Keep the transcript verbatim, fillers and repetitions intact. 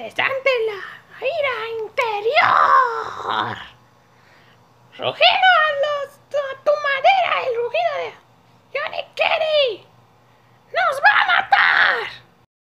interesante la ira interior. Rugido a los a tu madera, el rugido de